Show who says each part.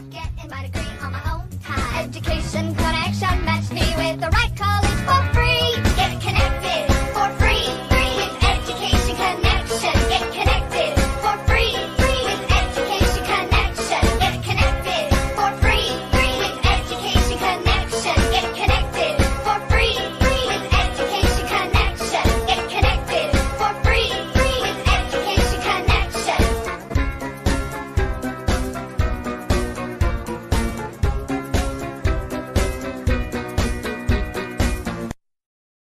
Speaker 1: Getting my degree on my own time. Education connection matched me with the right